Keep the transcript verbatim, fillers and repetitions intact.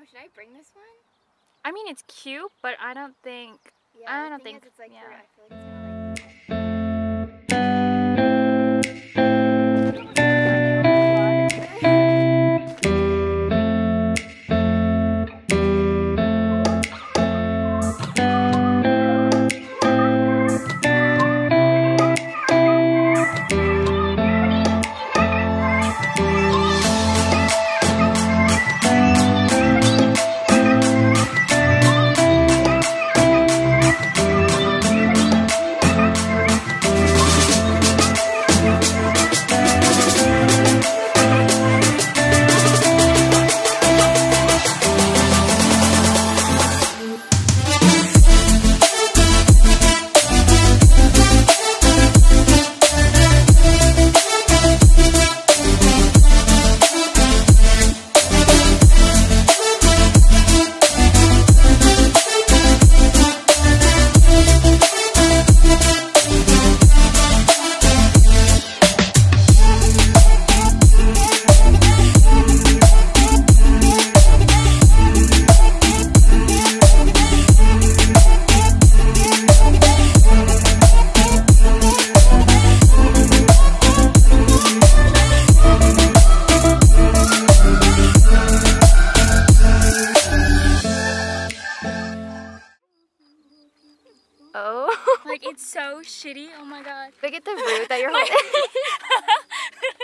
Should I bring this one? I mean, it's cute, but I don't think. Yeah, I the don't thing think. is, it's like yeah. for, I feel like it's gonna like. Oh. Like, it's so shitty. Oh my god. Look at the root that you're holding.